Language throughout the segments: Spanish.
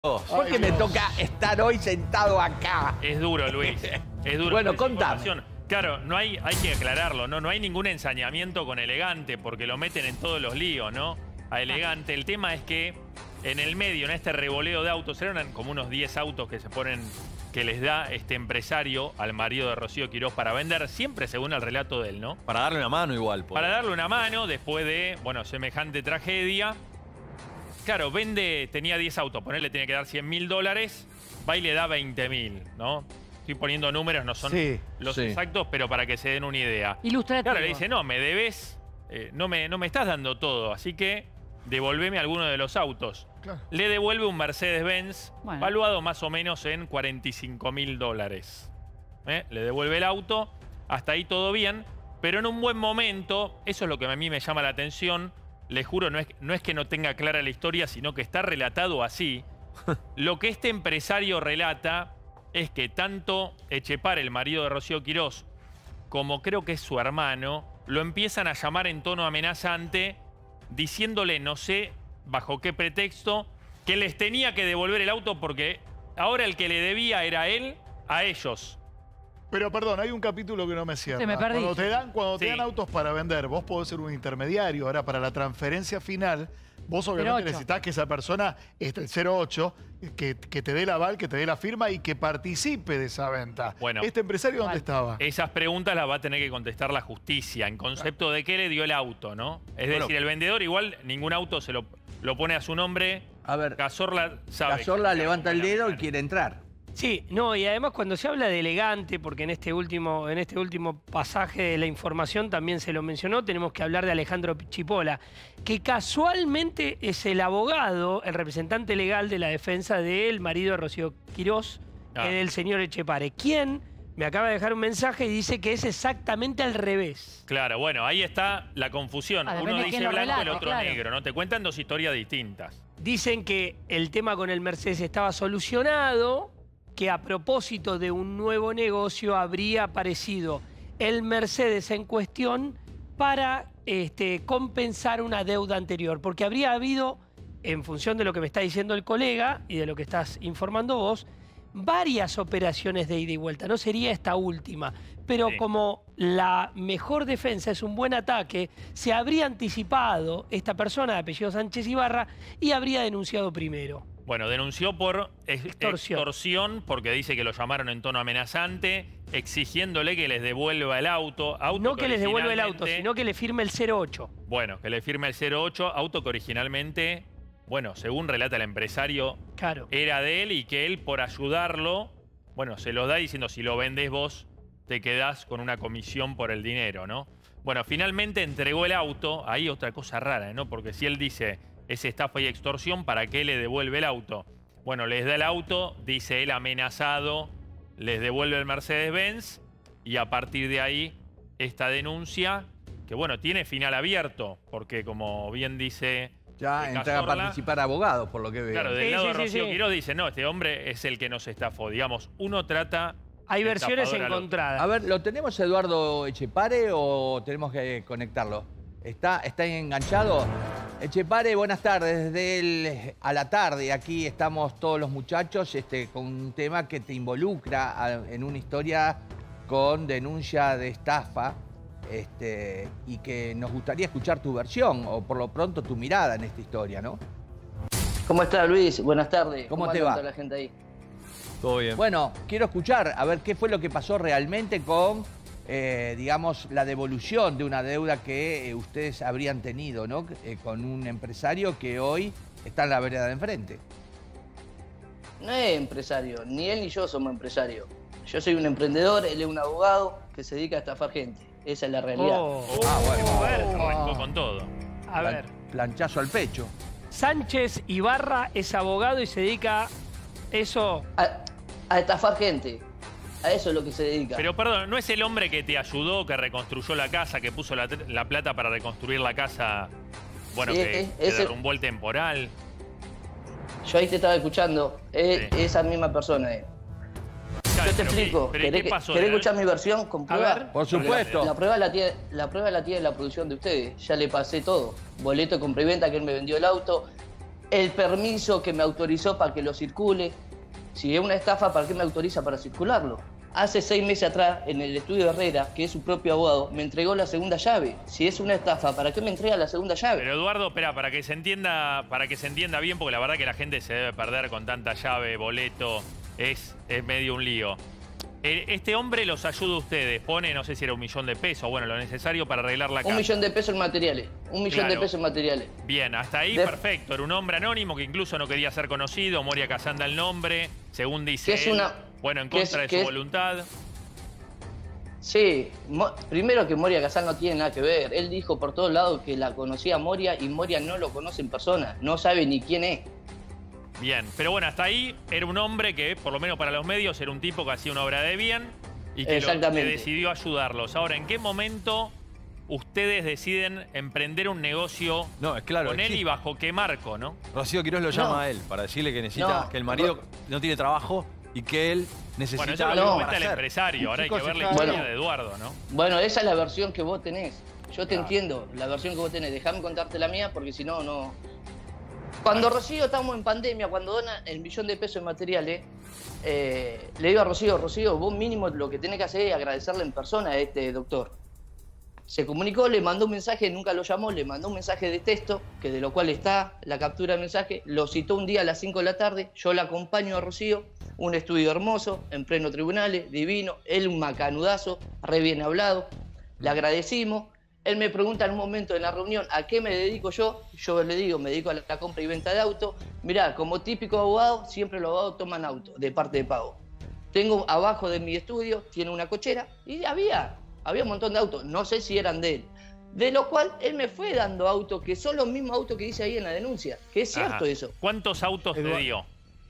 ¿Por qué me toca estar hoy sentado acá? Es duro, Luis. Es duro. Bueno, contame. Claro, hay que aclararlo, ¿no? No hay ningún ensañamiento con Elegante, porque lo meten en todos los líos, ¿no? A Elegante. El tema es que en el medio, en este revoleo de autos, eran como unos 10 autos que se ponen, que les da este empresario al marido de Rocío Quirós para vender, siempre según el relato de él, ¿no? Para darle una mano igual. Para darle una mano después de, bueno, semejante tragedia. Claro, tenía 10 autos, ponerle tenía que dar $100.000, va y le da 20.000, ¿no? Estoy poniendo números, no son los exactos, pero para que se den una idea. Ilustrativo. Claro, le dice, no, me debes, no me estás dando todo, así que devolveme alguno de los autos. Claro. Le devuelve un Mercedes-Benz, valuado más o menos en $45.000. Le devuelve el auto, hasta ahí todo bien, pero en un buen momento, eso es lo que a mí me llama la atención. Les juro, no es que no tenga clara la historia, sino que está relatado así. Lo que este empresario relata es que tanto Etchepare, el marido de Rocío Quirós, como creo que es su hermano, lo empiezan a llamar en tono amenazante, diciéndole, no sé bajo qué pretexto, que les tenía que devolver el auto porque ahora el que le debía era él a ellos. Pero perdón, hay un capítulo que no me cierra. Me perdí. Cuando te dan autos para vender, vos podés ser un intermediario. Ahora, para la transferencia final, vos obviamente necesitás que esa persona, el 08, que te dé el aval, que te dé la firma y que participe de esa venta. Bueno, ¿este empresario dónde estaba? Esas preguntas las va a tener que contestar la justicia, en concepto de qué le dio el auto, ¿no? Es decir, el vendedor igual ningún auto se lo pone a su nombre. A ver, Cazorla sabe. Cazorla levanta el dedo y quiere entrar. Sí, no, y además cuando se habla de Elegante, porque en este último pasaje de la información también se lo mencionó, tenemos que hablar de Alejandro Chipola, que casualmente es el abogado, el representante legal de la defensa del marido de Rocío Quirós, del señor Etchepare, quien me acaba de dejar un mensaje y dice que es exactamente al revés. Claro, bueno, ahí está la confusión. Uno dice blanco, el otro negro, ¿no? Te cuentan dos historias distintas. Dicen que el tema con el Mercedes estaba solucionado, que a propósito de un nuevo negocio habría aparecido el Mercedes en cuestión para compensar una deuda anterior. Porque habría habido, en función de lo que me está diciendo el colega y de lo que estás informando vos, varias operaciones de ida y vuelta. No sería esta última. Pero como la mejor defensa es un buen ataque, se habría anticipado esta persona de apellido Sánchez Ibarra y habría denunciado primero. Bueno, denunció por extorsión porque dice que lo llamaron en tono amenazante, exigiéndole que les devuelva el auto. No que les devuelva el auto, sino que le firme el 08. Bueno, que le firme el 08, auto que originalmente, bueno, según relata el empresario, era de él y que él, por ayudarlo, bueno, se lo da diciendo, si lo vendés vos, te quedás con una comisión por el dinero, ¿no? Bueno, finalmente entregó el auto. Ahí otra cosa rara, ¿no? Porque si él dice, es estafa y extorsión, ¿para qué le devuelve el auto? Bueno, les da el auto, dice él amenazado, les devuelve el Mercedes-Benz y a partir de ahí esta denuncia, que bueno, tiene final abierto, porque como bien dice... Ya entra a participar abogados, por lo que veo. Claro, del lado de Rocío Quirós dice, no, este hombre es el que nos estafó. Digamos, uno trata... Hay versiones encontradas. A ver, ¿lo tenemos Eduardo Etchepare o tenemos que conectarlo? ¿Está enganchado? Etchepare, buenas tardes. Desde a la tarde aquí estamos todos los muchachos con un tema que te involucra en una historia con denuncia de estafa y que nos gustaría escuchar tu versión o por lo pronto tu mirada en esta historia, ¿no? ¿Cómo estás, Luis? Buenas tardes. ¿Cómo te va? Toda la gente ahí? Todo bien. Bueno, quiero escuchar a ver qué fue lo que pasó realmente con... digamos, la devolución de una deuda que ustedes habrían tenido, ¿no? Con un empresario que hoy está en la vereda de enfrente. No es empresario, ni él ni yo somos empresarios. Yo soy un emprendedor, él es un abogado que se dedica a estafar gente. Esa es la realidad. Arrancó con todo. A ver. Planchazo al pecho. Sánchez Ibarra es abogado y se dedica eso... A estafar gente. A eso es lo que se dedica. Pero perdón, ¿no es el hombre que te ayudó, que reconstruyó la casa, que puso la plata para reconstruir la casa, bueno, sí, que derrumbó el temporal? Yo ahí te estaba escuchando. Esa misma persona. Yo te explico. ¿Querés escuchar mi versión con prueba? A ver. Por supuesto. La prueba la tiene la producción de ustedes. Ya le pasé todo. Boleto de compra y venta que él me vendió el auto. el permiso que me autorizó para que lo circule. Si es una estafa, ¿para qué me autoriza para circularlo? Hace 6 meses atrás, en el estudio de Herrera, que es su propio abogado, me entregó la segunda llave. Si es una estafa, ¿para qué me entrega la segunda llave? Pero Eduardo, espera, para que se entienda bien, porque la verdad que la gente se debe perder con tanta llave, boleto, es medio un lío. Este hombre los ayuda a ustedes, pone, no sé si era 1 millón de pesos, bueno, lo necesario para arreglar la casa. 1 millón de pesos en materiales. 1 millón de pesos en materiales. Bien, hasta ahí perfecto. Era un hombre anónimo que incluso no quería ser conocido. Moria Casanda el nombre, según dice él. Bueno, en contra de su voluntad. Sí, primero que Moria Casal no tiene nada que ver. Él dijo por todos lados que la conocía a Moria y Moria no lo conoce en persona. No sabe ni quién es. Bien, pero bueno, hasta ahí era un hombre que, por lo menos para los medios, era un tipo que hacía una obra de bien y que decidió ayudarlos. Ahora, ¿en qué momento ustedes deciden emprender un negocio con él y bajo qué marco, no? Rocío Quirós lo llama a él para decirle que necesita, que el marido no tiene trabajo y que él necesita... Bueno, eso es lo que cuenta el empresario. Ahora hay que ver la historia de Eduardo, ¿no? Bueno, esa es la versión que vos tenés. Yo te entiendo, la versión que vos tenés. Dejame contarte la mía porque si no, no... Cuando Rocío estábamos en pandemia, cuando dona el 1 millón de pesos en materiales, le digo a Rocío, vos mínimo lo que tenés que hacer es agradecerle en persona a este doctor. Se comunicó, le mandó un mensaje, nunca lo llamó, le mandó un mensaje de texto, que de lo cual está la captura del mensaje, lo citó un día a las 5 de la tarde, yo la acompaño a Rocío, un estudio hermoso, en pleno tribunales, divino, él un macanudazo, re bien hablado, le agradecimos. Él me pregunta en un momento en la reunión a qué me dedico yo. Yo le digo, me dedico a la compra y venta de autos. Mirá, como típico abogado, siempre los abogados toman autos de parte de pago. Tengo abajo de mi estudio, tiene una cochera y había un montón de autos. No sé si eran de él. De lo cual él me fue dando autos que son los mismos autos que dice ahí en la denuncia. Que es cierto eso. ¿Cuántos autos te dio?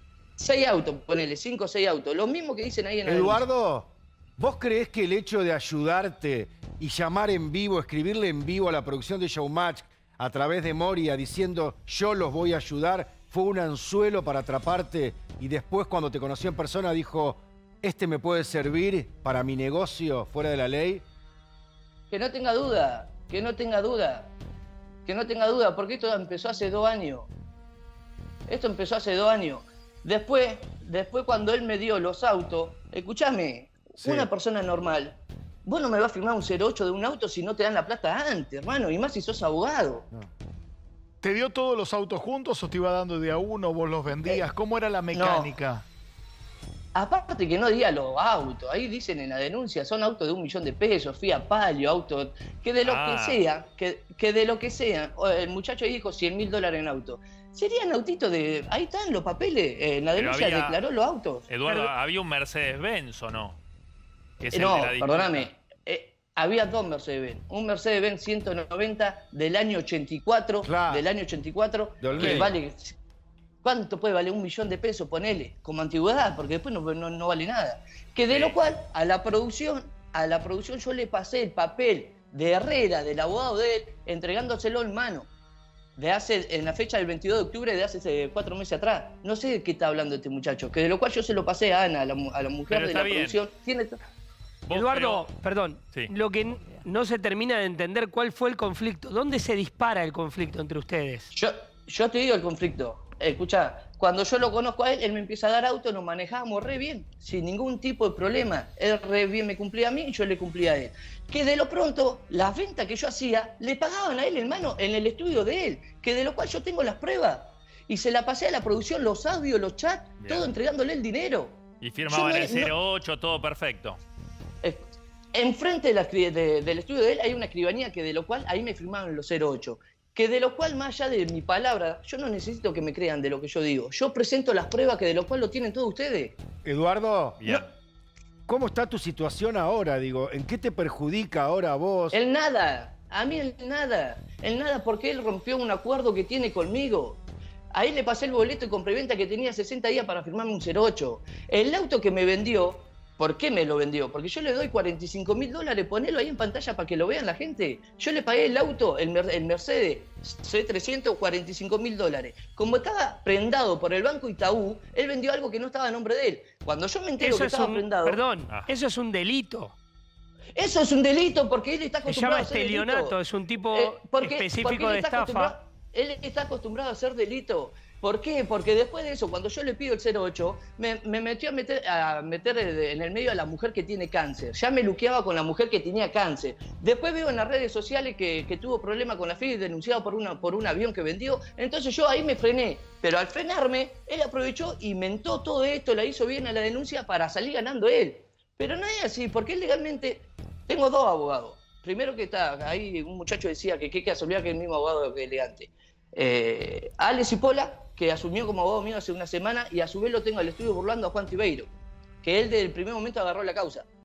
6 autos, ponele, 5 o 6 autos. Los mismos que dicen ahí en la denuncia. Eduardo, ¿vos creés que el hecho de ayudarte y llamar en vivo, escribirle en vivo a la producción de Showmatch a través de Moria diciendo yo los voy a ayudar, fue un anzuelo para atraparte y después cuando te conoció en persona dijo este me puede servir para mi negocio fuera de la ley? Que no tenga duda, que no tenga duda, que no tenga duda, porque esto empezó hace 2 años. Esto empezó hace 2 años. Después cuando él me dio los autos, escúchame, una persona normal, vos no me vas a firmar un 08 de un auto si no te dan la plata antes, hermano, y más si sos abogado. No. ¿Te dio todos los autos juntos o te iba dando de a uno, vos los vendías? ¿Cómo era la mecánica? No. Aparte que no diga los autos, ahí dicen en la denuncia, son autos de 1 millón de pesos, Fiat Palio, autos, que de lo que sea, que de lo que sea, el muchacho dijo $100.000 en auto. Serían autitos de... Ahí están los papeles, en la denuncia declaró los autos. Eduardo, ¿había un Mercedes-Benz o no? No, perdóname, había 2 Mercedes-Benz. Un Mercedes-Benz 190 del año 84, que vale... ¿Cuánto puede valer? 1 millón de pesos, ponele, como antigüedad, porque después no vale nada. Que de lo cual, a la producción yo le pasé el papel de Herrera, del abogado de él, entregándoselo en mano. En la fecha del 22 de octubre de hace 4 meses atrás. No sé de qué está hablando este muchacho. Que de lo cual yo se lo pasé a Ana, a la mujer de la producción. Eduardo, perdón, lo que no se termina de entender, ¿cuál fue el conflicto? ¿Dónde se dispara el conflicto entre ustedes? Yo te digo el conflicto. Escuchá, cuando yo lo conozco a él, él me empieza a dar auto, nos manejábamos re bien, sin ningún tipo de problema. Él re bien me cumplía a mí y yo le cumplía a él. Que de lo pronto, las ventas que yo hacía, le pagaban a él en mano en el estudio de él, que de lo cual yo tengo las pruebas. Y se la pasé a la producción, los audios, los chats, todo entregándole el dinero. Y firmaban el 08, todo perfecto. Enfrente del estudio de él hay una escribanía que de lo cual ahí me firmaban los 08. Que de lo cual, más allá de mi palabra, yo no necesito que me crean de lo que yo digo. Yo presento las pruebas que de lo cual lo tienen todos ustedes. Eduardo, ¿cómo está tu situación ahora? Digo, ¿en qué te perjudica ahora a vos? En nada, a mí en nada. En nada porque él rompió un acuerdo que tiene conmigo. Ahí le pasé el boleto de compraventa que tenía 60 días para firmarme un 08. El auto que me vendió... ¿Por qué me lo vendió? Porque yo le doy $45.000, ponelo ahí en pantalla para que lo vean la gente. Yo le pagué el auto, el Mercedes C300, $45.000. Como estaba prendado por el Banco Itaú, él vendió algo que no estaba a nombre de él. Cuando yo me entero que estaba prendado... Perdón, eso es un delito. Eso es un delito porque él está acostumbrado a hacer delito. Se llama estelionato, es un tipo específico de estafa. Él está acostumbrado a hacer delito. ¿Por qué? Porque después de eso, cuando yo le pido el 08, me metió a meter en el medio a la mujer que tiene cáncer. Ya me luqueaba con la mujer que tenía cáncer. Después veo en las redes sociales que tuvo problema con la FIA y denunciado por un avión que vendió. Entonces yo ahí me frené. Pero al frenarme, él aprovechó y mentó todo esto, la hizo bien a la denuncia para salir ganando él. Pero no es así, porque él legalmente... Tengo dos abogados. Primero que está, ahí un muchacho decía que qué casualidad que es el mismo abogado que Elegante. Alex Cipolla, que asumió como abogado mío hace una semana, y a su vez lo tengo al estudio burlando a Juan Tibeiro, que él desde el primer momento agarró la causa.